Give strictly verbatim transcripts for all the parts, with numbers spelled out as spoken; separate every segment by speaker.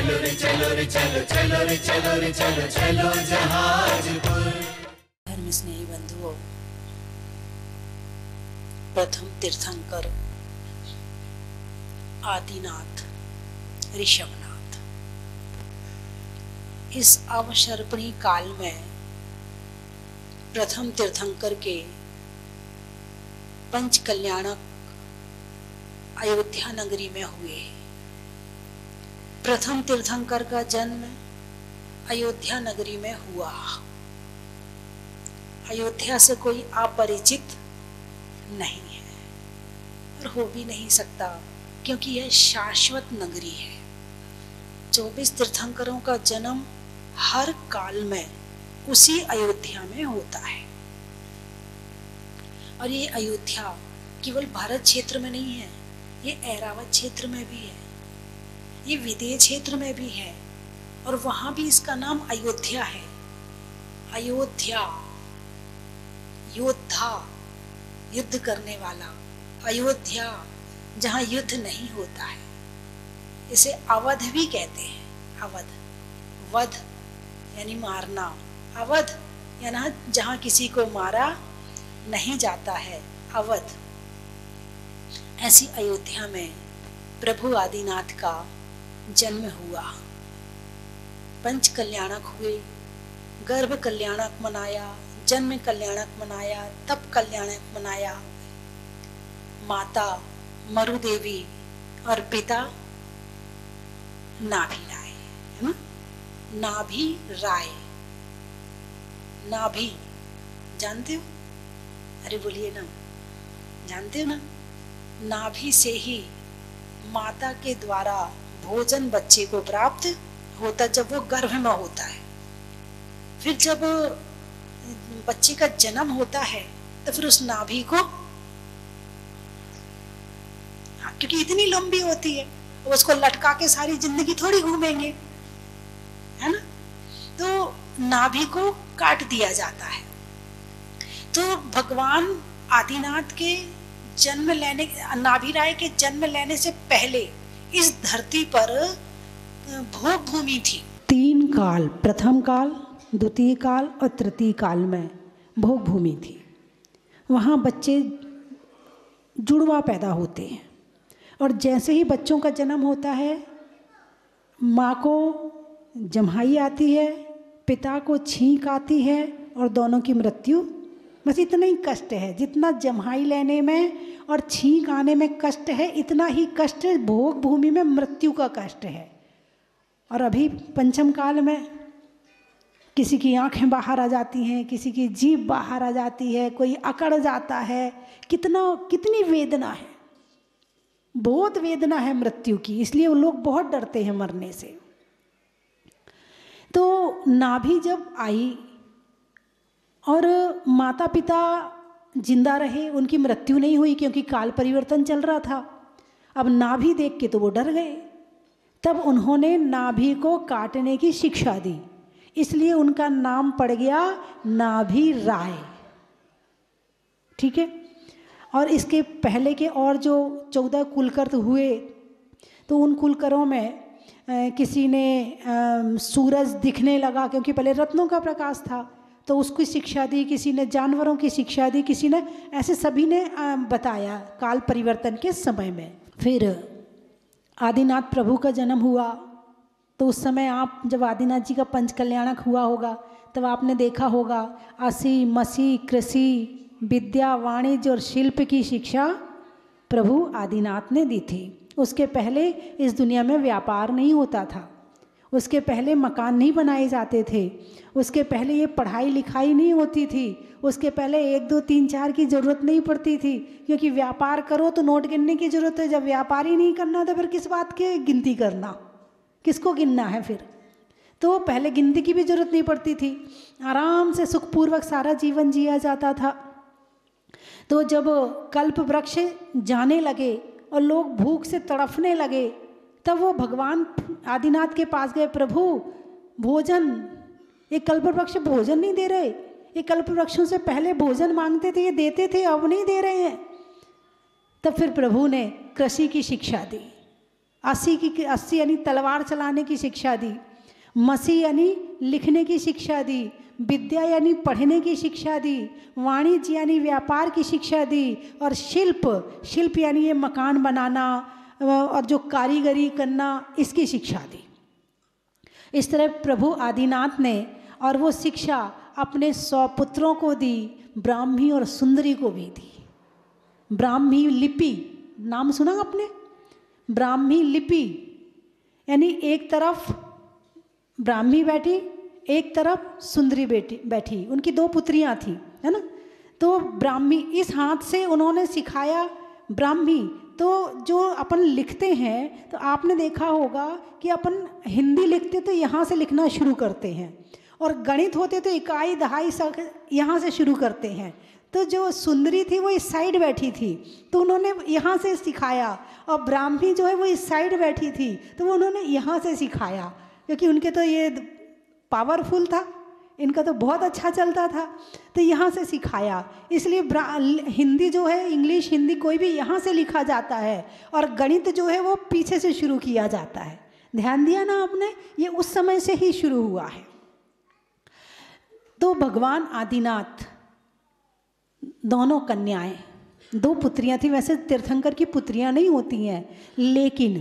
Speaker 1: चलो रे चलो रे चलो चलो रे चलो रे चलो चलो जहाजपुर।
Speaker 2: धर्म स्नेही बंधुओं, प्रथम तीर्थंकर आदिनाथ ऋषभनाथ इस अवसर्पणी काल में प्रथम तीर्थंकर के पंच कल्याणक अयोध्या नगरी में हुए। प्रथम तीर्थंकर का जन्म अयोध्या नगरी में हुआ। अयोध्या से कोई अपरिचित नहीं है और हो भी नहीं सकता, क्योंकि यह शाश्वत नगरी है। चौबीस तीर्थंकरों का जन्म हर काल में उसी अयोध्या में होता है। और ये अयोध्या केवल भारत क्षेत्र में नहीं है, ये ऐरावत क्षेत्र में भी है, ये विदेह क्षेत्र में भी है, और वहां भी इसका नाम अयोध्या है। अयोध्या, योद्धा, युद्ध करने वाला। अयोध्या जहां युद्ध नहीं होता है, इसे अवध भी कहते हैं। अवध, वध यानी मारना, अवध यानी जहां किसी को मारा नहीं जाता है, अवध। ऐसी अयोध्या में प्रभु आदिनाथ का जन्म हुआ। पंच कल्याणक हुए, गर्भ कल्याणक मनाया, जन्म कल्याणक मनाया, तप कल्याणक मनाया। माता मरुदेवी और पिता नाभि राय, है ना? नाभि राय, नाभि जानते हो? अरे बोलिए ना, जानते हो ना? नाभि से ही माता के द्वारा भोजन बच्चे को प्राप्त होता, जब वो गर्भ में होता है। फिर जब बच्चे का जन्म होता है तो फिर उस नाभि को, हाँ, क्योंकि इतनी लंबी होती है, उसको लटका के सारी जिंदगी थोड़ी घूमेंगे, है ना? तो नाभि को काट दिया जाता है। तो भगवान आदिनाथ के जन्म लेने, नाभि राय के जन्म लेने से पहले इस धरती पर भोग भूमि थी। तीन काल, प्रथम काल, द्वितीय काल और तृतीय काल में भोग भूमि थी। वहाँ बच्चे जुड़वा पैदा होते हैं, और जैसे ही बच्चों का जन्म होता है, माँ को जम्हाई आती है, पिता को छींक आती है और दोनों की मृत्यु। बस इतना ही कष्ट है, जितना जम्हाई लेने में और छींक आने में कष्ट है, इतना ही कष्ट भोग भूमि में मृत्यु का कष्ट है। और अभी पंचम काल में किसी की आंखें बाहर आ जाती हैं, किसी की जीभ बाहर आ जाती है, कोई अकड़ जाता है। कितना कितनी वेदना है, बहुत वेदना है मृत्यु की, इसलिए वो लोग बहुत डरते हैं मरने से। तो नाभि जब आई और माता पिता जिंदा रहे, उनकी मृत्यु नहीं हुई, क्योंकि काल परिवर्तन चल रहा था। अब नाभि देख के तो वो डर गए, तब उन्होंने नाभि को काटने की शिक्षा दी, इसलिए उनका नाम पड़ गया नाभि राय। ठीक है। और इसके पहले के और जो चौदह कुलकर हुए, तो उन कुलकरों में किसी ने सूरज दिखने लगा, क्योंकि पहले रत्नों का प्रकाश था, तो उसकी शिक्षा दी, किसी ने जानवरों की शिक्षा दी, किसी ने, ऐसे सभी ने बताया काल परिवर्तन के समय में। फिर आदिनाथ प्रभु का जन्म हुआ, तो उस समय आप जब आदिनाथ जी का पंच कल्याणक हुआ होगा, तब आपने देखा होगा असी मसी कृषि विद्या वाणिज्य और शिल्प की शिक्षा प्रभु आदिनाथ ने दी थी। उसके पहले इस दुनिया में व्यापार नहीं होता था, उसके पहले मकान नहीं बनाए जाते थे, उसके पहले ये पढ़ाई लिखाई नहीं होती थी, उसके पहले एक दो तीन चार की ज़रूरत नहीं पड़ती थी, क्योंकि व्यापार करो तो नोट गिनने की ज़रूरत है। जब व्यापार ही नहीं करना तो फिर किस बात की गिनती करना, किसको गिनना है फिर? तो पहले गिनती की भी ज़रूरत नहीं पड़ती थी, आराम से सुखपूर्वक सारा जीवन जिया जाता था। तो जब कल्प वृक्ष जाने लगे और लोग भूख से तड़फने लगे, तब वो भगवान आदिनाथ के पास गए, प्रभु भोजन, ये कल्प वृक्ष भोजन नहीं दे रहे, ये कल्प वृक्षों से पहले भोजन मांगते थे, ये देते थे, अब नहीं दे रहे हैं। तब फिर प्रभु ने कृषि की शिक्षा दी। अस्सी की अस्सी यानी तलवार चलाने की शिक्षा दी, मसी यानी लिखने की शिक्षा दी, विद्या यानी पढ़ने की शिक्षा दी, वाणिज्य यानी व्यापार की शिक्षा दी, और शिल्प शिल्प यानी ये मकान बनाना और जो कारीगरी करना, इसकी शिक्षा दी। इस तरह प्रभु आदिनाथ ने और वो शिक्षा अपने सौ पुत्रों को दी, ब्राह्मी और सुंदरी को भी दी। ब्राह्मी लिपि नाम सुना आपने? ब्राह्मी लिपि यानी एक तरफ ब्राह्मी बैठी, एक तरफ सुंदरी बेटी बैठी, उनकी दो पुत्रियां थी, है ना। तो ब्राह्मी इस हाथ से उन्होंने सिखाया ब्राह्मी। तो जो अपन लिखते हैं तो आपने देखा होगा कि अपन हिंदी लिखते तो यहाँ से लिखना शुरू करते हैं, और गणित होते तो इकाई दहाई सब यहाँ से शुरू करते हैं। तो जो सुंदरी थी वो इस साइड बैठी थी, तो उन्होंने यहाँ से सिखाया, और ब्राह्मी जो है वो इस साइड बैठी थी, तो वो उन्होंने यहाँ से सिखाया, क्योंकि उनके तो ये पावरफुल था, इनका तो बहुत अच्छा चलता था, तो यहाँ से सिखाया। इसलिए हिंदी जो है, इंग्लिश हिंदी कोई भी यहाँ से लिखा जाता है, और गणित जो है वो पीछे से शुरू किया जाता है। ध्यान दिया ना आपने, ये उस समय से ही शुरू हुआ है। तो भगवान आदिनाथ, दोनों कन्याएं, दो पुत्रियां थी। वैसे तीर्थंकर की पुत्रियां नहीं होती हैं, लेकिन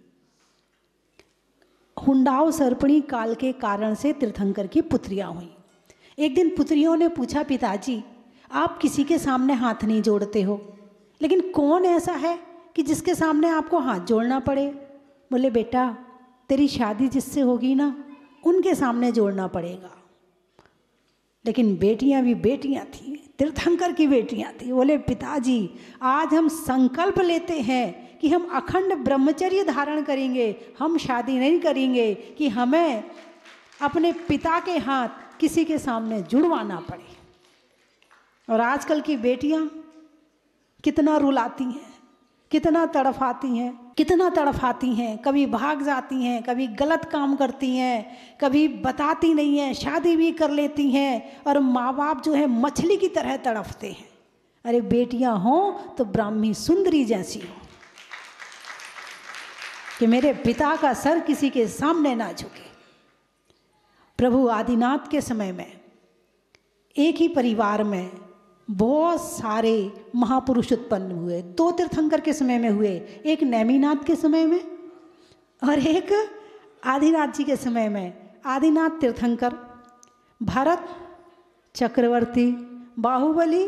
Speaker 2: हुंडाव सर्पणी काल के कारण से तीर्थंकर की पुत्रियां हुई। एक दिन पुत्रियों ने पूछा, पिताजी आप किसी के सामने हाथ नहीं जोड़ते हो, लेकिन कौन ऐसा है कि जिसके सामने आपको हाथ जोड़ना पड़े? बोले बेटा तेरी शादी जिससे होगी ना, उनके सामने जोड़ना पड़ेगा। लेकिन बेटियां भी बेटियां थी, तीर्थंकर की बेटियां थी। बोले पिताजी आज हम संकल्प लेते हैं कि हम अखंड ब्रह्मचर्य धारण करेंगे, हम शादी नहीं करेंगे कि हमें अपने पिता के हाथ किसी के सामने जुड़वाना पड़े। और आजकल की बेटियां कितना रुलाती हैं, कितना तड़फाती हैं, कितना तड़फाती हैं, कभी भाग जाती हैं, कभी गलत काम करती हैं, कभी बताती नहीं हैं, शादी भी कर लेती हैं, और माँ बाप जो है मछली की तरह तड़फते हैं। अरे बेटियां हों तो ब्राह्मी सुंदरी जैसी हो, कि मेरे पिता का सर किसी के सामने ना झुके। प्रभु आदिनाथ के समय में एक ही परिवार में बहुत सारे महापुरुष उत्पन्न हुए। दो तीर्थंकर के समय में हुए, एक नेमिनाथ के समय में और एक आदिनाथ जी के समय में। आदिनाथ तीर्थंकर, भरत चक्रवर्ती, बाहुबली,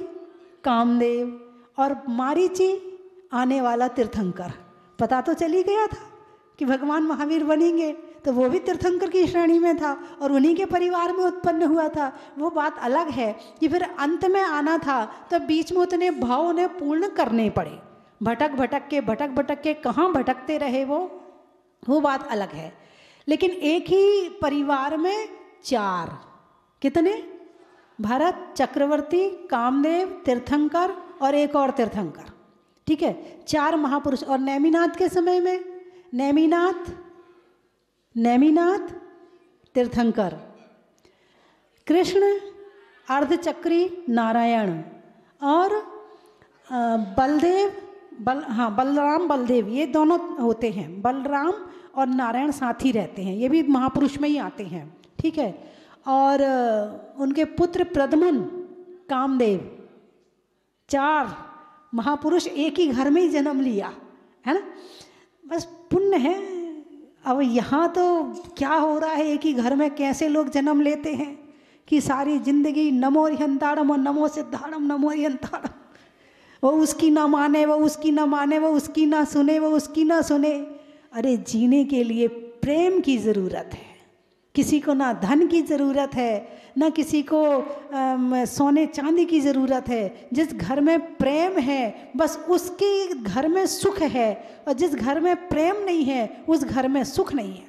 Speaker 2: कामदेव और मारीची आने वाला तीर्थंकर। पता तो चल ही गया था कि भगवान महावीर बनेंगे, तो वो भी तीर्थंकर की श्रेणी में था और उन्हीं के परिवार में उत्पन्न हुआ था। वो बात अलग है कि फिर अंत में आना था, तो बीच में उतने भाव उन्हें पूर्ण करने पड़े। भटक भटक के भटक भटक के कहाँ भटकते रहे वो वो बात अलग है। लेकिन एक ही परिवार में चार, कितने? भरत चक्रवर्ती, कामदेव, तीर्थंकर और एक और तीर्थंकर, ठीक है, चार महापुरुष। और नेमिनाथ के समय में नेमिनाथ नेमिनाथ तीर्थंकर, कृष्ण अर्धचक्री नारायण और बलदेव बल हाँ बलराम बलदेव, ये दोनों होते हैं। बलराम और नारायण साथ ही रहते हैं, ये भी महापुरुष में ही आते हैं, ठीक है। और उनके पुत्र प्रद्युम्न, कामदेव, चार महापुरुष एक ही घर में ही जन्म लिया, है ना। बस पुण्य है। अब यहाँ तो क्या हो रहा है, एक ही घर में कैसे लोग जन्म लेते हैं कि सारी जिंदगी नमो रिहंताड़म और नमो सिद्धाड़म नमो रिहंताड़म, वो उसकी ना माने, वो उसकी ना माने, वो उसकी ना सुने, वो उसकी ना सुने। अरे जीने के लिए प्रेम की ज़रूरत है। किसी को ना धन की ज़रूरत है, ना किसी को आ, सोने चांदी की ज़रूरत है। जिस घर में प्रेम है बस उसके घर में सुख है, और जिस घर में प्रेम नहीं है उस घर में सुख नहीं है।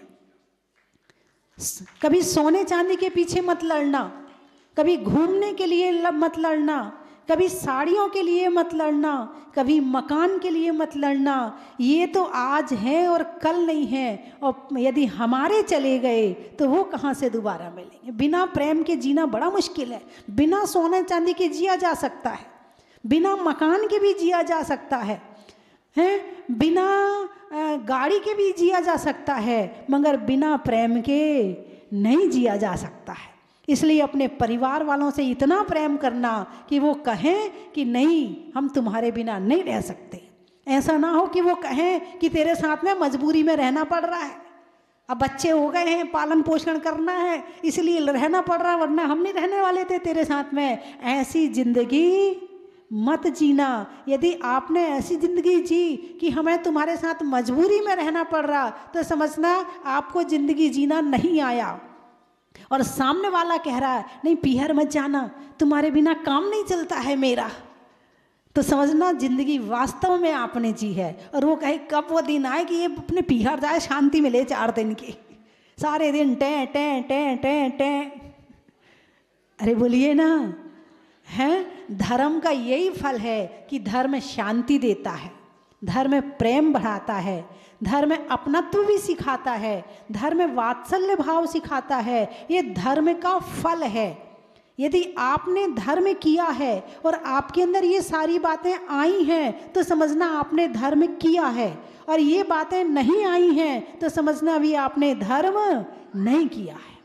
Speaker 2: कभी सोने चांदी के पीछे मत लड़ना, कभी घूमने के लिए मत लड़ना, कभी साड़ियों के लिए मत लड़ना, कभी मकान के लिए मत लड़ना। ये तो आज है और कल नहीं है, और यदि हमारे चले गए तो वो कहाँ से दोबारा मिलेंगे। बिना प्रेम के जीना बड़ा मुश्किल है। बिना सोने चांदी के जिया जा सकता है, बिना मकान के भी जिया जा सकता है, हैं? बिना गाड़ी के भी जिया जा सकता है, मगर बिना प्रेम के नहीं जिया जा सकता है। इसलिए अपने परिवार वालों से इतना प्रेम करना कि वो कहें कि नहीं, हम तुम्हारे बिना नहीं रह सकते। ऐसा ना हो कि वो कहें कि तेरे साथ में मजबूरी में रहना पड़ रहा है, अब बच्चे हो गए हैं, पालन पोषण करना है, इसलिए रहना पड़ रहा है, वरना हम नहीं रहने वाले थे तेरे साथ में। ऐसी जिंदगी मत जीना। यदि आपने ऐसी जिंदगी जी कि हमें तुम्हारे साथ मजबूरी में रहना पड़ रहा, तो समझना आपको जिंदगी जीना नहीं आया। और सामने वाला कह रहा है नहीं पीहर मत जाना, तुम्हारे बिना काम नहीं चलता है मेरा, तो समझना जिंदगी वास्तव में आपने जी है। और वो कहे कब वो दिन आए कि ये अपने पीहर जाए, शांति मिले चार दिन की, सारे दिन टें टें टें टें टें। अरे बोलिए ना, है धर्म का यही फल है कि धर्म शांति देता है, धर्म प्रेम बढ़ाता है, धर्म अपनत्व भी सिखाता है, धर्म वात्सल्य भाव सिखाता है। ये धर्म का फल है। यदि आपने धर्म किया है और आपके अंदर ये सारी बातें आई हैं, तो समझना आपने धर्म किया है। और ये बातें नहीं आई हैं तो समझना भी आपने धर्म नहीं किया है।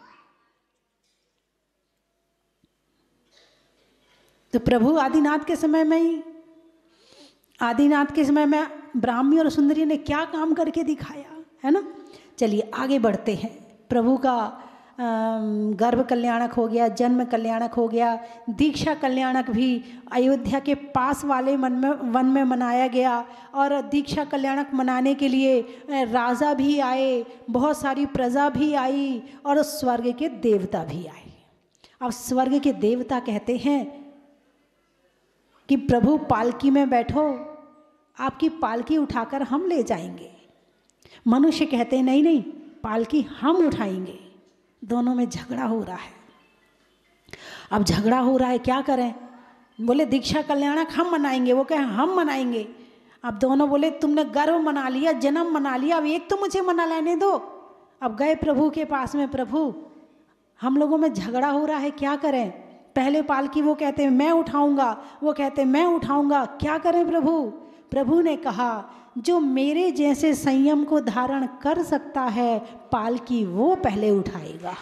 Speaker 2: तो प्रभु आदिनाथ के समय में ही आदिनाथ के समय में ब्राह्मी और सुंदरी ने क्या काम करके दिखाया है ना। चलिए आगे बढ़ते हैं। प्रभु का गर्भ कल्याणक हो गया, जन्म कल्याणक हो गया, दीक्षा कल्याणक भी अयोध्या के पास वाले मन में वन में मनाया गया। और दीक्षा कल्याणक मनाने के लिए राजा भी आए, बहुत सारी प्रजा भी आई और स्वर्ग के देवता भी आए। अब स्वर्ग के देवता कहते हैं कि प्रभु पालकी में बैठो, आपकी पालकी उठाकर हम ले जाएंगे। मनुष्य कहते हैं नहीं नहीं, पालकी हम उठाएंगे। दोनों में झगड़ा हो रहा है। अब झगड़ा हो रहा है, क्या करें? बोले दीक्षा कल्याणक हम मनाएंगे, वो कहें हम मनाएंगे। अब दोनों बोले तुमने गर्भ मना लिया, जन्म मना लिया, अब एक तो मुझे मना लेने दो। अब गए प्रभु के पास में, प्रभु हम लोगों में झगड़ा हो रहा है, क्या करें? पहले पालकी वो कहते हैं मैं उठाऊंगा, वो कहते हैं मैं उठाऊंगा, क्या करें प्रभु? प्रभु ने कहा जो मेरे जैसे संयम को धारण कर सकता है, पालकी वो पहले उठाएगा।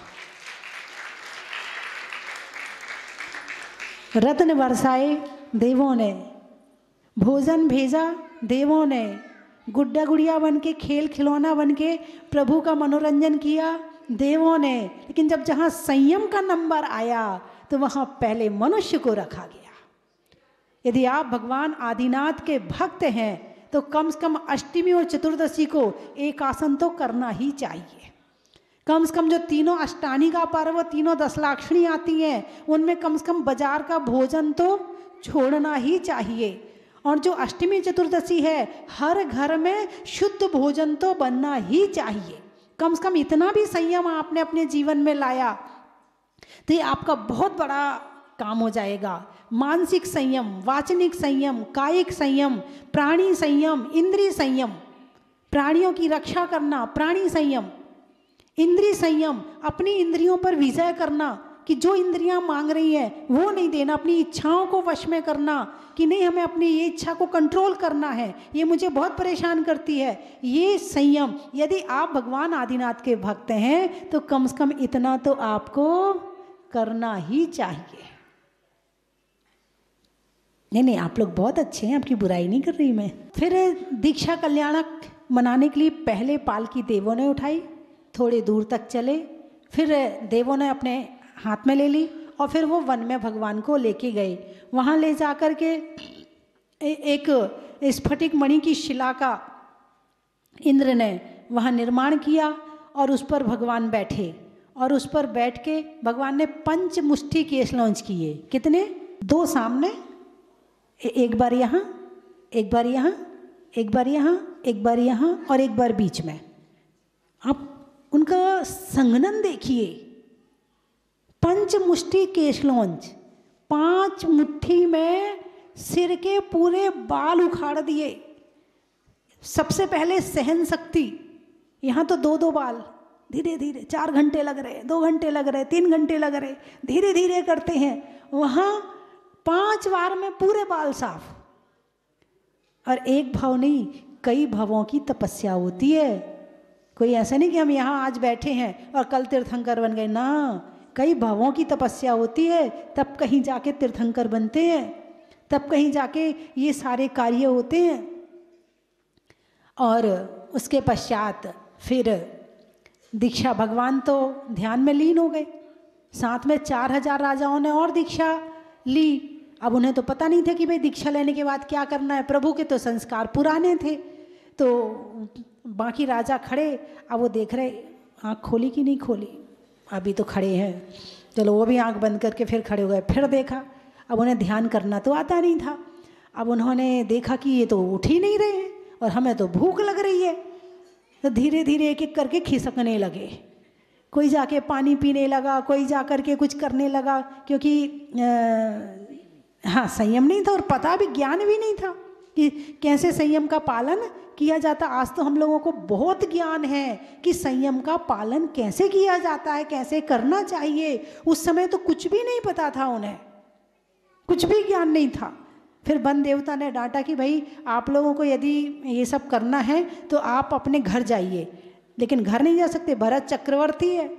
Speaker 2: रत्न बरसाए देवों ने, भोजन भेजा देवों ने, गुड्डा गुड़िया बन के, खेल खिलौना बन के प्रभु का मनोरंजन किया देवों ने। लेकिन जब जहाँ संयम का नंबर आया तो वहाँ पहले मनुष्य को रखा गया। यदि आप भगवान आदिनाथ के भक्त हैं तो कम से कम अष्टमी और चतुर्दशी को एक आसन तो करना ही चाहिए। कम से कम जो तीनों अष्टानी का पर्व, तीनों दशलाक्षणी आती हैं, उनमें कम से कम बाजार का भोजन तो छोड़ना ही चाहिए। और जो अष्टमी चतुर्दशी है, हर घर में शुद्ध भोजन तो बनना ही चाहिए। कम से कम इतना भी संयम आपने अपने जीवन में लाया तो ये आपका बहुत बड़ा काम हो जाएगा। मानसिक संयम, वाचनिक संयम, कायिक संयम, प्राणी संयम, इंद्रिय संयम, प्राणियों की रक्षा करना, प्राणी संयम, इंद्रिय संयम, अपनी इंद्रियों पर विजय करना कि जो इंद्रियां मांग रही हैं वो नहीं देना, अपनी इच्छाओं को वश में करना कि नहीं हमें अपनी ये इच्छा को कंट्रोल करना है, ये मुझे बहुत परेशान करती है, ये संयम। यदि आप भगवान आदिनाथ के भक्त हैं तो कम से कम इतना तो आपको करना ही चाहिए। नहीं नहीं, आप लोग बहुत अच्छे हैं, आपकी बुराई नहीं कर रही मैं। फिर दीक्षा कल्याणक मनाने के लिए पहले पालकी देवों ने उठाई, थोड़े दूर तक चले, फिर देवों ने अपने हाथ में ले ली और फिर वो वन में भगवान को लेके गए। वहाँ ले जा कर के एक स्फटिक मणि की शिला का इंद्र ने वहाँ निर्माण किया और उस पर भगवान बैठे। और उस पर बैठ के भगवान ने पंच मुष्टि केश लॉन्च किए। कितने? दो सामने, एक बार यहाँ, एक बार यहाँ, एक बार यहाँ, एक बार यहाँ और एक बार बीच में। आप उनका संघनन देखिए। पंच मुष्टि केश लॉन्च, पांच मुट्ठी में सिर के पूरे बाल उखाड़ दिए। सबसे पहले सहन शक्ति, यहाँ तो दो दो बाल, धीरे धीरे, चार घंटे लग रहे, दो घंटे लग रहे, तीन घंटे लग रहे, धीरे धीरे करते हैं। वहाँ पांच बार में पूरे बाल साफ। और एक भाव नहीं, कई भवों की तपस्या होती है। कोई ऐसा नहीं कि हम यहाँ आज बैठे हैं और कल तीर्थंकर बन गए ना, कई भवों की तपस्या होती है, तब कहीं जाके तीर्थंकर बनते हैं, तब कहीं जाके ये सारे कार्य होते हैं। और उसके पश्चात फिर दीक्षा, भगवान तो ध्यान में लीन हो गए, साथ में चार हजार राजाओं ने और दीक्षा ली। अब उन्हें तो पता नहीं था कि भाई दीक्षा लेने के बाद क्या करना है, प्रभु के तो संस्कार पुराने थे। तो बाकी राजा खड़े, अब वो देख रहे आँख खोली कि नहीं खोली, अभी तो खड़े हैं, चलो वो भी आँख बंद करके फिर खड़े हो गए। फिर देखा, अब उन्हें ध्यान करना तो आता नहीं था। अब उन्होंने देखा कि ये तो उठ ही नहीं रहे हैं और हमें तो भूख लग रही है, तो धीरे धीरे एक एक करके खिसकने लगे। कोई जाके पानी पीने लगा, कोई जा कर के कुछ करने लगा, क्योंकि आ, हाँ संयम नहीं था और पता भी, ज्ञान भी नहीं था कि कैसे संयम का पालन किया जाता। आज तो हम लोगों को बहुत ज्ञान है कि संयम का पालन कैसे किया जाता है, कैसे करना चाहिए। उस समय तो कुछ भी नहीं पता था, उन्हें कुछ भी ज्ञान नहीं था। फिर वन देवता ने डांटा कि भाई आप लोगों को यदि ये सब करना है तो आप अपने घर जाइए, लेकिन घर नहीं जा सकते, भरत चक्रवर्ती है,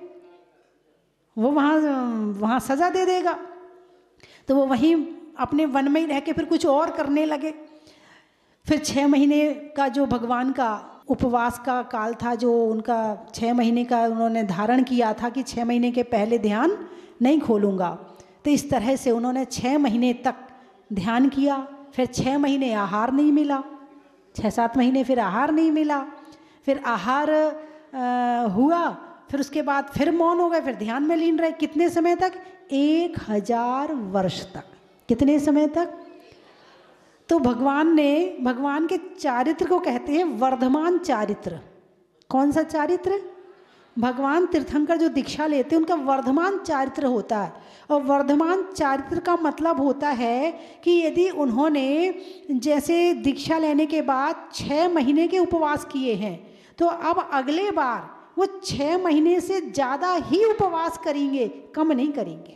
Speaker 2: वो वहाँ वहाँ सज़ा दे देगा। तो वो वहीं अपने वन में ही रह के फिर कुछ और करने लगे। फिर छः महीने का जो भगवान का उपवास का काल था, जो उनका छः महीने का उन्होंने धारण किया था कि छः महीने के पहले ध्यान नहीं खोलूँगा, तो इस तरह से उन्होंने छः महीने तक ध्यान किया। फिर छः महीने आहार नहीं मिला, छः सात महीने फिर आहार नहीं मिला, फिर आहार आ, हुआ, फिर उसके बाद फिर मौन हो गए, फिर ध्यान में लीन रहे। कितने समय तक? एक हजार वर्ष तक। कितने समय तक? तो भगवान ने, भगवान के चारित्र को कहते हैं वर्धमान चारित्र। कौन सा चारित्र? भगवान तीर्थंकर जो दीक्षा लेते हैं उनका वर्धमान चारित्र होता है। और वर्धमान चारित्र का मतलब होता है कि यदि उन्होंने जैसे दीक्षा लेने के बाद छः महीने के उपवास किए हैं, तो अब अगले बार वो छः महीने से ज़्यादा ही उपवास करेंगे, कम नहीं करेंगे।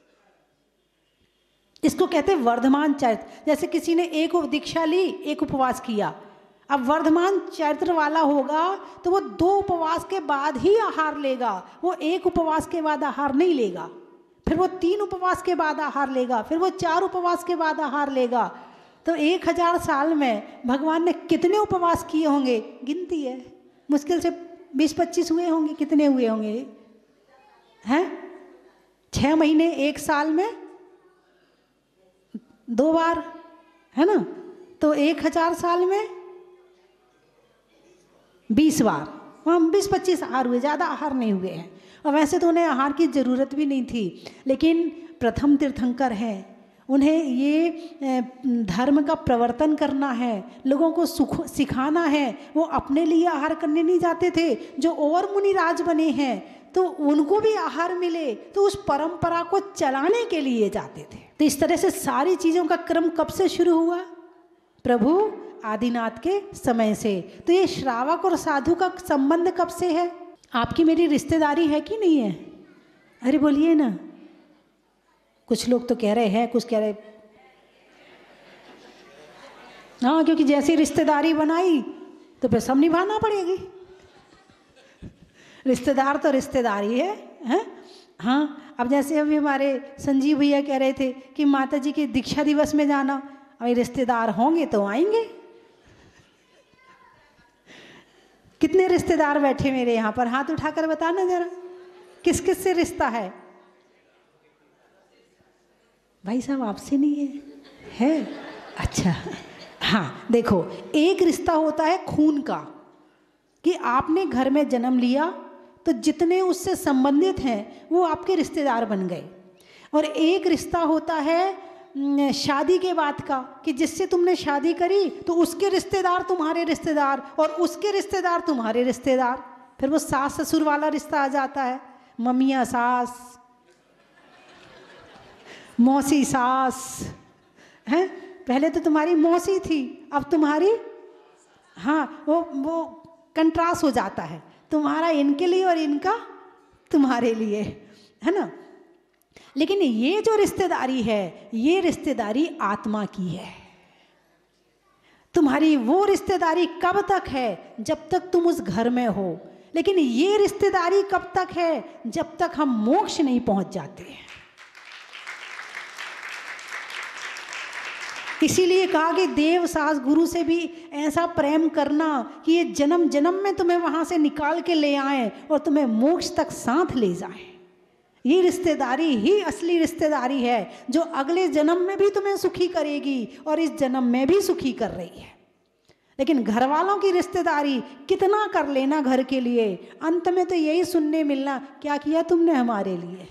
Speaker 2: इसको कहते हैं वर्धमान चारित्र। जैसे किसी ने एक दीक्षा ली, एक उपवास किया, अब वर्धमान चारित्र वाला होगा तो वो दो उपवास के बाद ही आहार लेगा, वो एक उपवास के बाद आहार नहीं लेगा, फिर वो तीन उपवास के बाद आहार लेगा, फिर वो चार उपवास के बाद आहार लेगा। तो एक हजार साल में भगवान ने कितने उपवास किए होंगे? गिनती है, मुश्किल से बीस पच्चीस हुए होंगे। कितने हुए होंगे? हैं? छः महीने एक साल में दो बार, है ना? तो एक हजार साल में बीस बार, हम बीस पच्चीस आहार हुए, ज़्यादा आहार नहीं हुए हैं। और वैसे तो उन्हें आहार की ज़रूरत भी नहीं थी, लेकिन प्रथम तीर्थंकर हैं, उन्हें ये धर्म का प्रवर्तन करना है, लोगों को सुख सिखाना है। वो अपने लिए आहार करने नहीं जाते थे। जो और मुनिराज बने हैं तो उनको भी आहार मिले, तो उस परंपरा को चलाने के लिए जाते थे। तो इस तरह से सारी चीज़ों का क्रम कब से शुरू हुआ? प्रभु आदिनाथ के समय से। तो ये श्रावक और साधु का संबंध कब से है? आपकी मेरी रिश्तेदारी है कि नहीं है? अरे बोलिए ना। कुछ लोग तो कह रहे हैं, कुछ कह रहे हाँ, क्योंकि जैसी रिश्तेदारी बनाई तो फिर सब निभाना पड़ेगी। रिश्तेदार तो रिश्तेदारी है, हैं? हाँ, अब जैसे अभी हमारे संजीव भैया कह रहे थे कि माता जी के दीक्षा दिवस में जाना, अभी रिश्तेदार होंगे तो आएंगे। कितने रिश्तेदार बैठे मेरे यहाँ पर? हाथ उठाकर बताना जरा, किस किस से रिश्ता है? भाई साहब आपसे नहीं है? है? अच्छा, हाँ देखो, एक रिश्ता होता है खून का, कि आपने घर में जन्म लिया तो जितने उससे संबंधित हैं वो आपके रिश्तेदार बन गए। और एक रिश्ता होता है शादी के बाद का, कि जिससे तुमने शादी करी तो उसके रिश्तेदार तुम्हारे रिश्तेदार और उसके रिश्तेदार तुम्हारे रिश्तेदार। फिर वो सास ससुर वाला रिश्ता आ जाता है, मम्मियाँ सास, मौसी सास, हैं? पहले तो तुम्हारी मौसी थी, अब तुम्हारी, हाँ वो वो कंट्रास्ट हो जाता है, तुम्हारा इनके लिए और इनका तुम्हारे लिए, है ना? लेकिन ये जो रिश्तेदारी है, ये रिश्तेदारी आत्मा की है। तुम्हारी वो रिश्तेदारी कब तक है? जब तक तुम उस घर में हो। लेकिन ये रिश्तेदारी कब तक है? जब तक हम मोक्ष नहीं पहुंच जाते। इसीलिए कहा कि देव सास गुरु से भी ऐसा प्रेम करना कि ये जन्म जन्म में तुम्हें वहां से निकाल के ले आए और तुम्हें मोक्ष तक साथ ले जाए। ये रिश्तेदारी ही असली रिश्तेदारी है, जो अगले जन्म में भी तुम्हें सुखी करेगी और इस जन्म में भी सुखी कर रही है। लेकिन घर वालों की रिश्तेदारी कितना कर लेना घर के लिए, अंत में तो यही सुनने मिलना, क्या किया तुमने हमारे लिए।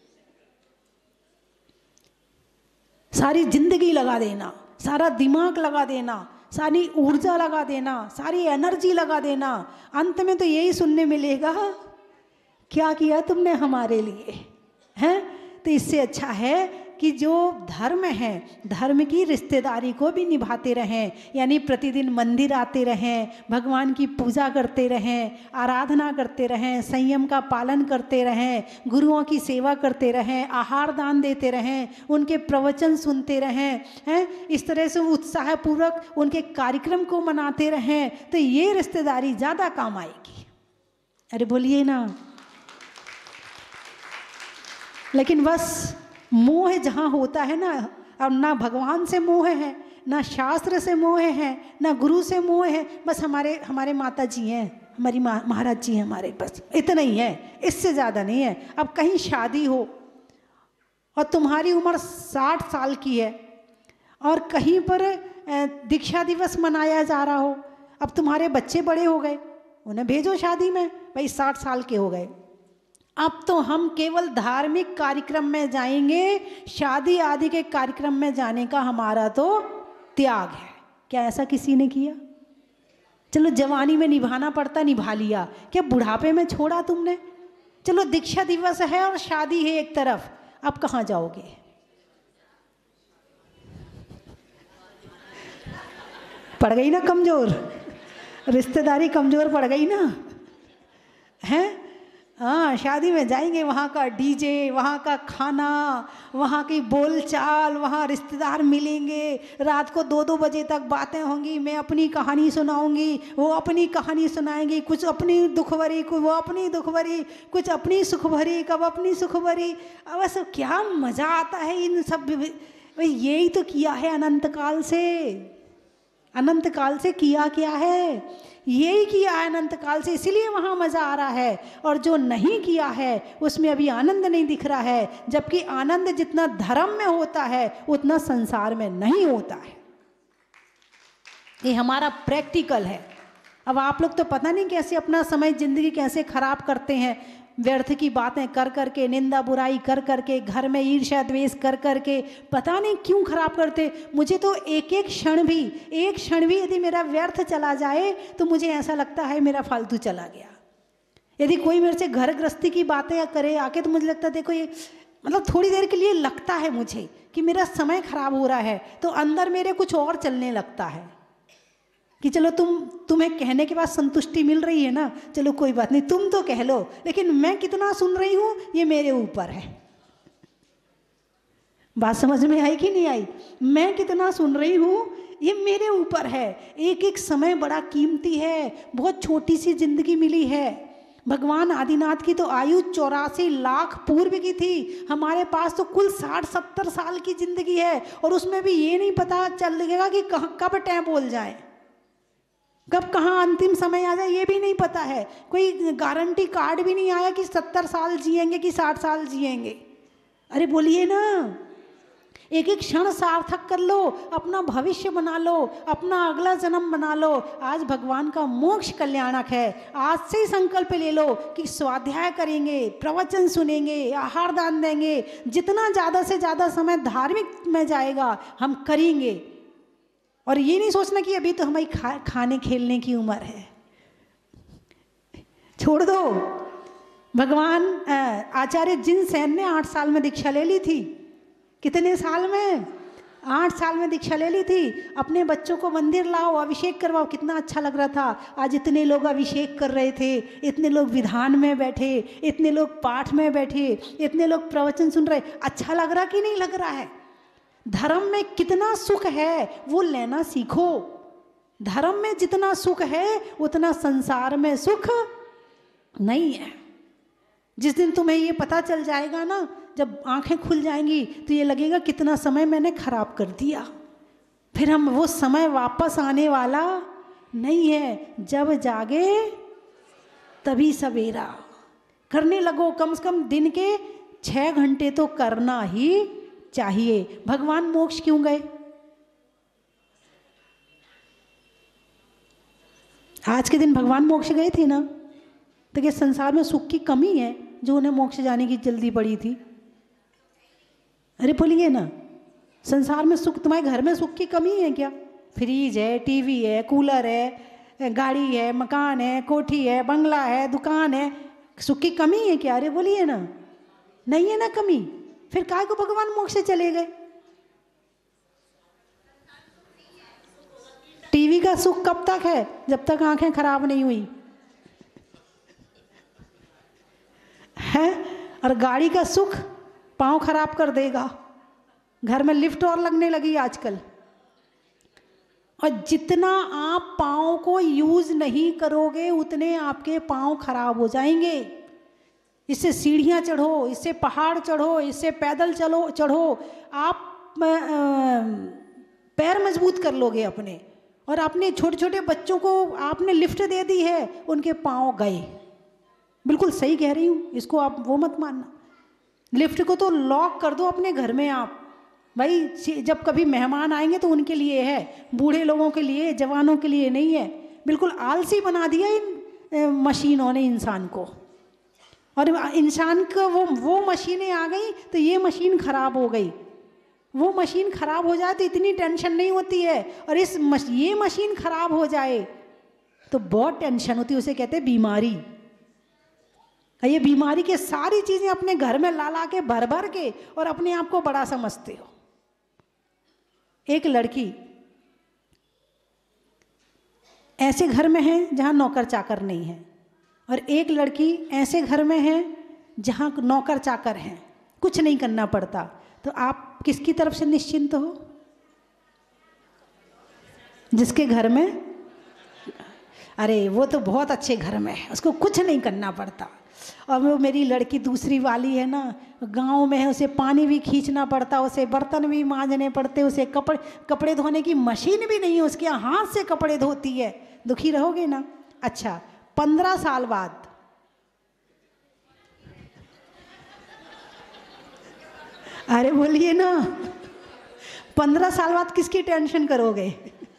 Speaker 2: सारी जिंदगी लगा देना, सारा दिमाग लगा देना, सारी ऊर्जा लगा देना, सारी एनर्जी लगा देना, अंत में तो यही सुनने मिलेगा, क्या किया तुमने हमारे लिए, हैं। तो इससे अच्छा है कि जो धर्म है, धर्म की रिश्तेदारी को भी निभाते रहें, यानी प्रतिदिन मंदिर आते रहें, भगवान की पूजा करते रहें, आराधना करते रहें, संयम का पालन करते रहें, गुरुओं की सेवा करते रहें, आहार दान देते रहें, उनके प्रवचन सुनते रहें, हैं। इस तरह से उत्साहपूर्वक उनके कार्यक्रम को मनाते रहें, तो ये रिश्तेदारी ज़्यादा काम आएगी। अरे बोलिए ना। लेकिन बस मोह जहाँ होता है ना, अब ना भगवान से मोह है, ना शास्त्र से मोह है, ना गुरु से मोह है, बस हमारे हमारे माता जी हैं, हमारी माँ महाराज जी हैं हमारे, बस इतना ही है, इससे ज़्यादा नहीं है। अब कहीं शादी हो और तुम्हारी उम्र साठ साल की है और कहीं पर दीक्षा दिवस मनाया जा रहा हो, अब तुम्हारे बच्चे बड़े हो गए, उन्हें भेजो शादी में, भाई साठ साल के हो गए, अब तो हम केवल धार्मिक कार्यक्रम में जाएंगे, शादी आदि के कार्यक्रम में जाने का हमारा तो त्याग है। क्या ऐसा किसी ने किया? चलो जवानी में निभाना पड़ता, निभा लिया, क्या बुढ़ापे में छोड़ा तुमने? चलो दीक्षा दिवस है और शादी है एक तरफ, अब कहाँ जाओगे? पड़ गई ना कमजोर, रिश्तेदारी कमजोर पड़ गई ना, हैं। हाँ, शादी में जाएंगे, वहाँ का डीजे, वहाँ का खाना, वहाँ की बोलचाल, वहाँ रिश्तेदार मिलेंगे, रात को दो दो बजे तक बातें होंगी, मैं अपनी कहानी सुनाऊंगी, वो अपनी कहानी सुनाएंगी, कुछ अपनी दुख भरी, कुछ वो अपनी दुख भरी, कुछ अपनी सुख भरी, कब अपनी सुख भरी। अब ऐसा क्या मज़ा आता है इन सब। यही तो किया है अनंत काल से, अनंत काल से किया क्या है, यही किया है अनंत काल से, इसीलिए वहाँ मज़ा आ रहा है। और जो नहीं किया है उसमें अभी आनंद नहीं दिख रहा है, जबकि आनंद जितना धर्म में होता है उतना संसार में नहीं होता है। ये हमारा प्रैक्टिकल है। अब आप लोग तो पता नहीं कैसे अपना समय जिंदगी कैसे खराब करते हैं, व्यर्थ की बातें कर करके, निंदा बुराई कर करके, घर में ईर्ष्या द्वेष कर करके, पता नहीं क्यों खराब करते। मुझे तो एक एक क्षण भी, एक क्षण भी यदि मेरा व्यर्थ चला जाए तो मुझे ऐसा लगता है मेरा फालतू चला गया। यदि कोई मेरे से घर गृहस्थी की बातें करे आके, तो मुझे लगता है देखो ये, मतलब थोड़ी देर के लिए लगता है मुझे कि मेरा समय खराब हो रहा है, तो अंदर मेरे कुछ और चलने लगता है कि चलो तुम तुम्हें कहने के बाद संतुष्टि मिल रही है ना, चलो कोई बात नहीं, तुम तो कह लो, लेकिन मैं कितना सुन रही हूँ ये मेरे ऊपर है। बात समझ में आई कि नहीं आई? मैं कितना सुन रही हूँ ये मेरे ऊपर है। एक एक समय बड़ा कीमती है, बहुत छोटी सी जिंदगी मिली है। भगवान आदिनाथ की तो आयु चौरासी लाख पूर्व की थी, हमारे पास तो कुल साठ सत्तर साल की जिंदगी है, और उसमें भी ये नहीं पता चल लगेगा कि कब टाइम बोल जाए, कब कहाँ अंतिम समय आ जाए, ये भी नहीं पता है। कोई गारंटी कार्ड भी नहीं आया कि सत्तर साल जिएंगे कि साठ साल जिएंगे। अरे बोलिए ना, एक एक क्षण सार्थक कर लो, अपना भविष्य बना लो, अपना अगला जन्म बना लो। आज भगवान का मोक्ष कल्याणक है। आज से ही संकल्प ले लो कि स्वाध्याय करेंगे, प्रवचन सुनेंगे, आहार दान देंगे, जितना ज़्यादा से ज़्यादा समय धार्मिक में जाएगा हम करेंगे। और ये नहीं सोचना कि अभी तो हमारी खा, खाने खेलने की उम्र है, छोड़ दो। भगवान आचार्य जिनसेन ने आठ साल में दीक्षा ले ली थी। कितने साल में? आठ साल में दीक्षा ले ली थी। अपने बच्चों को मंदिर लाओ, अभिषेक करवाओ, कितना अच्छा लग रहा था। आज इतने लोग अभिषेक कर रहे थे, इतने लोग विधान में बैठे, इतने लोग पाठ में बैठे, इतने लोग प्रवचन सुन रहे। अच्छा लग रहा कि नहीं लग रहा है? धर्म में कितना सुख है वो लेना सीखो। धर्म में जितना सुख है उतना संसार में सुख नहीं है। जिस दिन तुम्हें ये पता चल जाएगा ना, जब आंखें खुल जाएंगी तो ये लगेगा कितना समय मैंने खराब कर दिया। फिर हम वो समय वापस आने वाला नहीं है। जब जागे तभी सवेरा। करने लगो, कम से कम दिन के छः घंटे तो करना ही चाहिए। भगवान मोक्ष क्यों गए? आज के दिन भगवान मोक्ष गए थे ना, तो क्या संसार में सुख की कमी है जो उन्हें मोक्ष जाने की जल्दी पड़ी थी? अरे बोलिए ना, संसार में सुख, तुम्हारे घर में सुख की कमी है क्या? फ्रिज है, टीवी है, कूलर है, गाड़ी है, मकान है, कोठी है, बंगला है, दुकान है, सुख की कमी है क्या? अरे बोलिए ना, नहीं है ना कमी। फिर काहे को भगवान मोक्ष से चले गए? टीवी का सुख कब तक है? जब तक आंखें खराब नहीं हुई है। और गाड़ी का सुख पाँव खराब कर देगा। घर में लिफ्ट और लगने लगी आजकल। और जितना आप पाँव को यूज नहीं करोगे उतने आपके पाँव खराब हो जाएंगे। इससे सीढ़ियाँ चढ़ो, इससे पहाड़ चढ़ो, इससे पैदल चलो चढ़ो, आप पैर मजबूत कर लोगे अपने। और अपने छोटे छोटे बच्चों को आपने लिफ्ट दे दी है, उनके पाँव गए। बिल्कुल सही कह रही हूँ, इसको आप वो मत मानना। लिफ्ट को तो लॉक कर दो अपने घर में आप। भाई जब कभी मेहमान आएंगे तो उनके लिए है, बूढ़े लोगों के लिए, जवानों के लिए नहीं है। बिल्कुल आलसी बना दिया इन मशीनों ने इंसान को। और इंसान का वो वो मशीनें आ गई तो ये मशीन खराब हो गई। वो मशीन खराब हो जाए तो इतनी टेंशन नहीं होती है, और इस मश, ये मशीन खराब हो जाए तो बहुत टेंशन होती है। उसे कहते हैं बीमारी। ये बीमारी के सारी चीज़ें अपने घर में ला ला के भर भर के और अपने आप को बड़ा समझते हो। एक लड़की ऐसे घर में है जहाँ नौकर चाकर नहीं है, और एक लड़की ऐसे घर में है जहाँ नौकर चाकर हैं, कुछ नहीं करना पड़ता। तो आप किसकी तरफ से निश्चिंत हो? जिसके घर में, अरे वो तो बहुत अच्छे घर में है, उसको कुछ नहीं करना पड़ता। और वो मेरी लड़की दूसरी वाली है ना, गांव में है, उसे पानी भी खींचना पड़ता, उसे बर्तन भी मांजने पड़ते, उसे कपड़े कपड़े धोने की मशीन भी नहीं है, उसके हाथ से कपड़े धोती है। दुखी रहोगे ना? अच्छा, पंद्रह साल बाद अरे बोलिए ना, पंद्रह साल बाद किसकी टेंशन करोगे?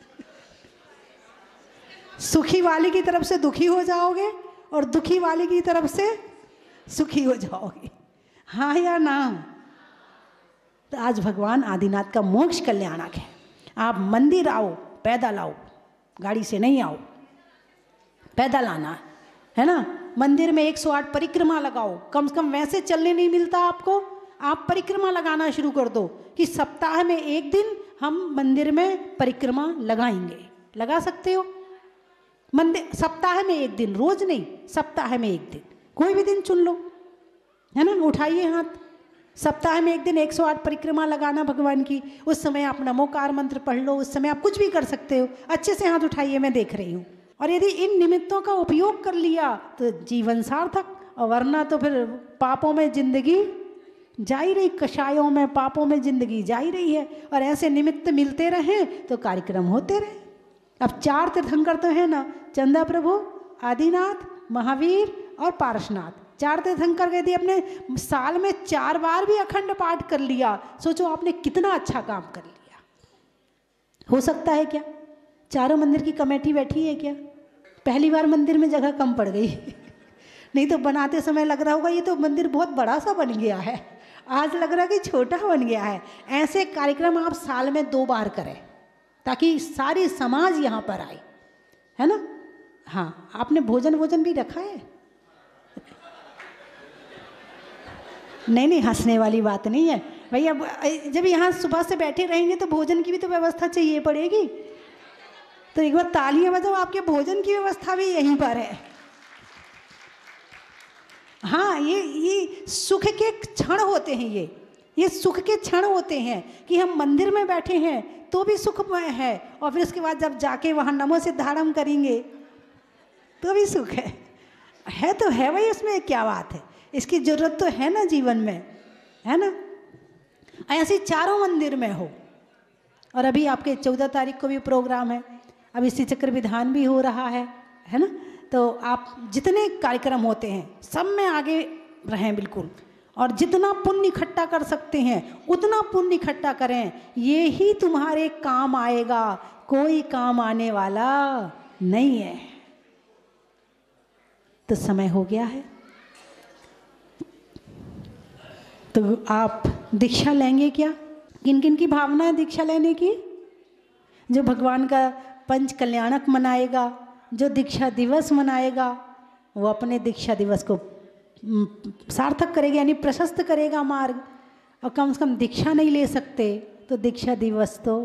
Speaker 2: सुखी वाली की तरफ से दुखी हो जाओगे और दुखी वाली की तरफ से सुखी हो जाओगे। हाँ या ना? तो आज भगवान आदिनाथ का मोक्ष कल्याणक है। आप मंदिर आओ, पैदल आओ, गाड़ी से नहीं आओ, पैदल आना है ना। मंदिर में एक सौ आठ परिक्रमा लगाओ, कम से कम वैसे चलने नहीं मिलता आपको, आप परिक्रमा लगाना शुरू कर दो कि सप्ताह में एक दिन हम मंदिर में परिक्रमा लगाएंगे। लगा सकते हो? मंदिर सप्ताह में एक दिन, रोज नहीं, सप्ताह में एक दिन, कोई भी दिन चुन लो, है ना। उठाइए हाथ, सप्ताह में एक दिन एक सौ आठ परिक्रमा लगाना भगवान की। उस समय आप नमोकार मंत्र पढ़ लो, उस समय आप कुछ भी कर सकते हो। अच्छे से हाथ उठाइए, मैं देख रही हूँ। और यदि इन निमित्तों का उपयोग कर लिया तो जीवन सार्थक, और वरना तो फिर पापों में जिंदगी जा ही रही, कषायों में पापों में जिंदगी जा ही रही है। और ऐसे निमित्त मिलते रहें तो कार्यक्रम होते रहे। अब चार तीर्थंकर तो है ना, चंदा प्रभु, आदिनाथ, महावीर और पारसनाथ। चार तीर्थंकर यदि अपने साल में चार बार भी अखंड पाठ कर लिया, सोचो आपने कितना अच्छा काम कर लिया। हो सकता है क्या? चारों मंदिर की कमेटी बैठी है क्या? पहली बार मंदिर में जगह कम पड़ गई नहीं तो बनाते समय लग रहा होगा ये तो मंदिर बहुत बड़ा सा बन गया है, आज लग रहा है कि छोटा बन गया है। ऐसे कार्यक्रम आप साल में दो बार करें ताकि सारी समाज यहाँ पर आए, है ना। हाँ, आपने भोजन भोजन भी रखा है? नहीं नहीं, हंसने वाली बात नहीं है भाई। अब जब यहाँ सुबह से बैठे रहेंगे तो भोजन की भी तो व्यवस्था चाहिए पड़ेगी। तो एक बार तालियां बजाओ, आपके भोजन की व्यवस्था भी यहीं पर है। हाँ, ये ये सुख के क्षण होते हैं, ये ये सुख के क्षण होते हैं कि हम मंदिर में बैठे हैं, तो भी सुखमय है, और फिर उसके बाद जब जाके वहाँ नमो सिद्धारम करेंगे तो भी सुख है। है तो है भाई, उसमें क्या बात है, इसकी जरूरत तो है ना जीवन में, है ना। ऐसे चारों मंदिर में हो। और अभी आपके चौदह तारीख को भी प्रोग्राम है, अभी श्री चक्र विधान भी हो रहा है, है ना। तो आप जितने कार्यक्रम होते हैं सब में आगे रहें बिल्कुल, और जितना पुण्य इकट्ठा कर सकते हैं उतना पुण्य इकट्ठा करें, ये ही तुम्हारे काम आएगा, कोई काम आने वाला नहीं है। तो समय हो गया है, तो आप दीक्षा लेंगे क्या? किन किन की भावना है दीक्षा लेने की? जो भगवान का पंच कल्याणक मनाएगा, जो दीक्षा दिवस मनाएगा, वो अपने दीक्षा दिवस को सार्थक करेगा, यानी प्रशस्त करेगा मार्ग। और कम से कम दीक्षा नहीं ले सकते तो दीक्षा दिवस तो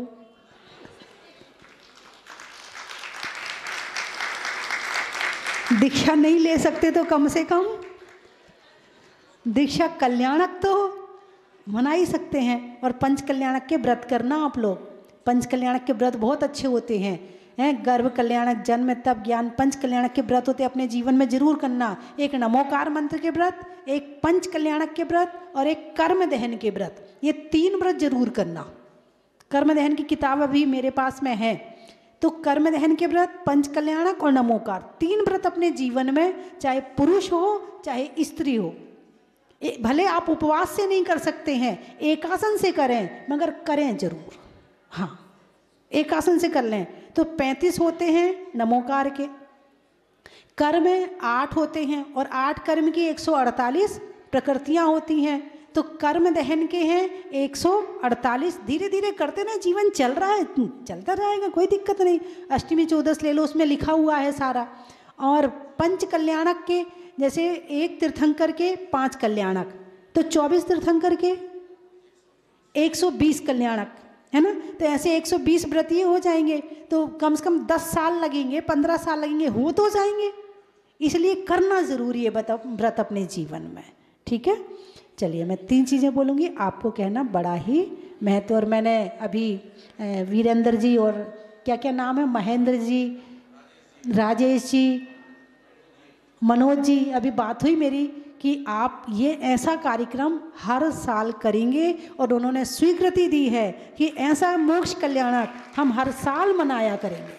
Speaker 2: दीक्षा नहीं ले सकते तो कम से कम दीक्षा कल्याणक तो मना ही सकते हैं। और पंच कल्याणक के व्रत करना आप लोग, पंच कल्याणक के व्रत बहुत अच्छे होते हैं, हैं गर्भ कल्याणक, जन्म तप ज्ञान, पंच कल्याणक के व्रत होते हैं, अपने जीवन में जरूर करना। एक नमोकार मंत्र के व्रत, एक पंच कल्याणक के व्रत और एक कर्म दहन के व्रत, ये तीन व्रत जरूर करना। कर्म दहन की किताब अभी मेरे पास में है, तो कर्म दहन के व्रत, पंच कल्याणक और नमोकार, तीन व्रत अपने जीवन में, चाहे पुरुष हो चाहे स्त्री हो, भले आप उपवास से नहीं कर सकते हैं, एकासन से करें, मगर करें जरूर। हाँ, एकासन से कर लें तो पैंतीस होते हैं नमोकार के, कर्म आठ होते हैं, और आठ कर्म की एक सौ अड़तालीस प्रकृतियाँ होती हैं, तो कर्म दहन के हैं एक सौ अड़तालीस। धीरे धीरे करते ना, जीवन चल रहा है, चलता रहेगा, कोई दिक्कत नहीं। अष्टमी चौदस ले लो, उसमें लिखा हुआ है सारा। और पंच कल्याणक के जैसे एक तीर्थंकर के पांच कल्याणक, तो चौबीस तीर्थंकर के एक सौ बीस कल्याणक, है ना। तो ऐसे एक सौ बीस व्रत ये हो जाएंगे, तो कम से कम दस साल लगेंगे, पंद्रह साल लगेंगे, हो तो जाएंगे। इसलिए करना ज़रूरी है व्रत अपने जीवन में, ठीक है। चलिए, मैं तीन चीज़ें बोलूँगी, आपको कहना बड़ा ही महत्व। और मैंने अभी वीरेंद्र जी और क्या क्या नाम है, महेंद्र जी, राजेश जी, मनोज जी, अभी बात हुई मेरी कि आप ये ऐसा कार्यक्रम हर साल करेंगे, और उन्होंने स्वीकृति दी है कि ऐसा मोक्ष कल्याणक हम हर साल मनाया करेंगे।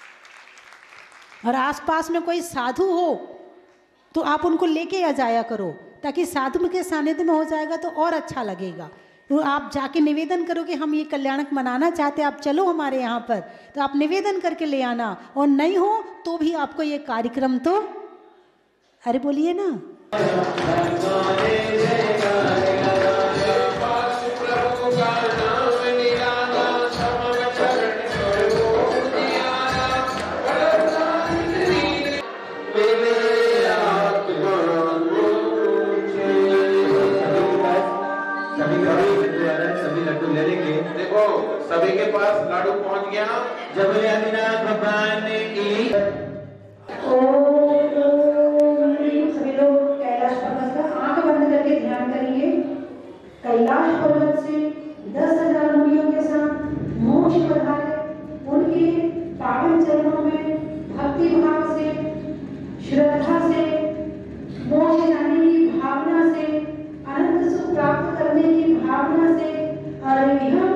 Speaker 2: और आसपास में कोई साधु हो तो आप उनको लेके आ जाया करो, ताकि साधु के सानिध्य में हो जाएगा तो और अच्छा लगेगा। तो आप जाके निवेदन करो कि हम ये कल्याणक मनाना चाहते हैं, आप चलो हमारे यहाँ पर, तो आप निवेदन करके ले आना। और नहीं हो तो भी आपको ये कार्यक्रम तो, अरे बोलिए ना,
Speaker 3: देखो सभी के पास लाडू पहुंच गया। जब भगवान ने की
Speaker 2: सभी लोग कैलाश पर्वत का आंख बंद करके ध्यान करिए। कैलाश पर्वत से दस हजार मुनियों के साथ मोक्ष पधारे, उनके पावन चरणों में भक्ति भाव से, श्रद्धा से, मोक्ष जाने की भावना से, अनंत सुख प्राप्त करने की भावना से, अरिहं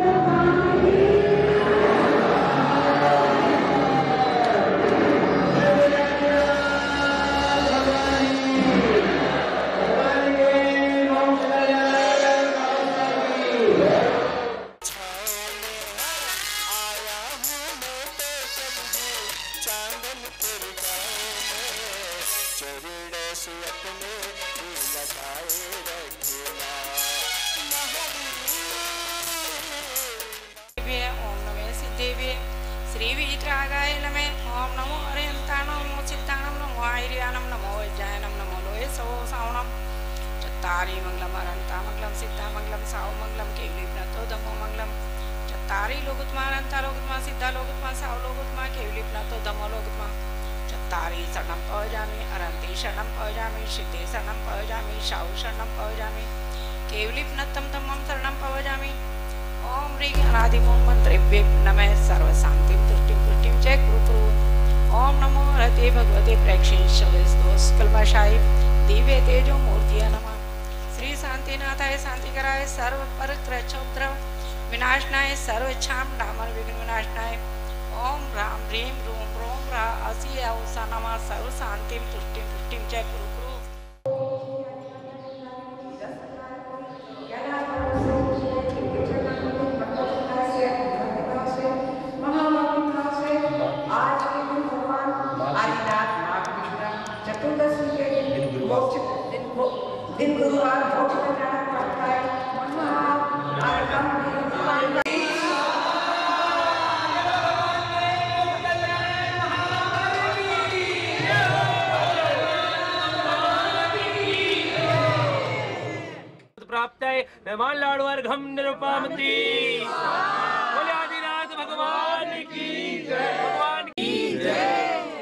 Speaker 4: चत्तारि मंगलम अनंता मंगलम सिद्धा मंगलम साव मंगलम केवली प्रणतो धम्मो मंगलम। चत्तारि लोकोत्तमा अनंता लोकोत्तमा सिद्धा लोकोत्तमा साव लोकोत्तमा केवली प्रणतो धम्मो लोकोत्तमा। चत्तारि शरणं पवजामि अनंति शरणं पवजामि सिद्धे शरणं पवजामि साव शरणं पवजामि केवली प्रणतं धम्मं शरणं पवजामि। ओम ह्रीं अनादिमूल मंत्रेभ्य नमः सर्व शांतिं तुष्टिं पुष्टिं च कुरु कुरु। ओम नमो हरते भगवते प्रेक्षिणोस कल्मषाय दिव्य तेजो मूर्तिये नमः। श्री शांतिनाथाय शांतिकराय सर्व पर क्रक्षोद्रव विनाशनाय सर्व इच्छाम डामर विघ्न विनाशनाय ओम राम ह्रीं रूम रोम रा असी औसा नमः सर्व शांतिं तुष्टिं पुष्टिं च कुरु कुरु।
Speaker 5: चतुर्दशी के दिन मोक्ष दिन दिन गुरुवार मोक्ष में जाना पड़ता है।
Speaker 6: प्राप्त है नमः लाडवर्घम निरुपामति। बोले आदिनाथ भगवान की जय, भगवान की जय।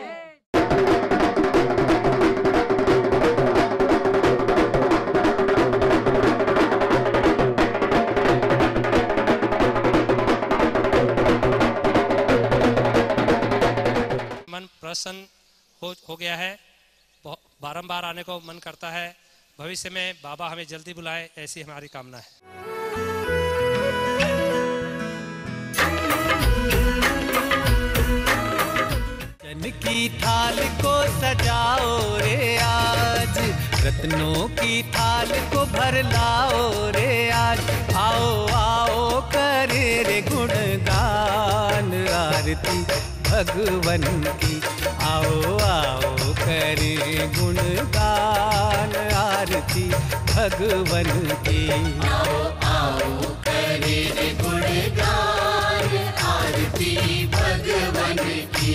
Speaker 6: मन प्रसन्न हो हो गया है, बारंबार आने को मन करता है। भविष्य में बाबा हमें जल्दी बुलाए, ऐसी हमारी कामना है।
Speaker 1: जन की थाल को सजाओ रे आज, रत्नों की थाल को भर लाओ रे आज। आओ आओ करे रे गुणगान आरती भगवन की। आओ आओ करे गुणगान आरती भगवन की।
Speaker 7: आओ आओ करे रे गुणगान आरती भगवन की।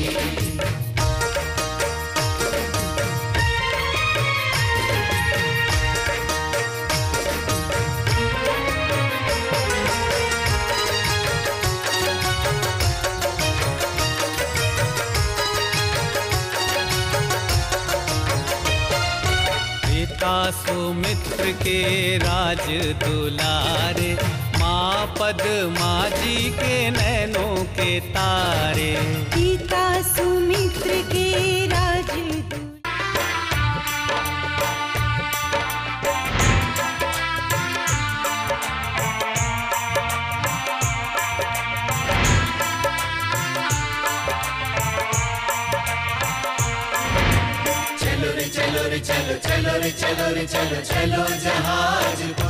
Speaker 1: सुमित्र के राज दुलारे, माँ पद्मा जी के नैनों के तारे।
Speaker 8: पिता सुमित्र के राज
Speaker 1: चलो रे चलो रे चलो चलो रे चलो रे चलो चलो जहाज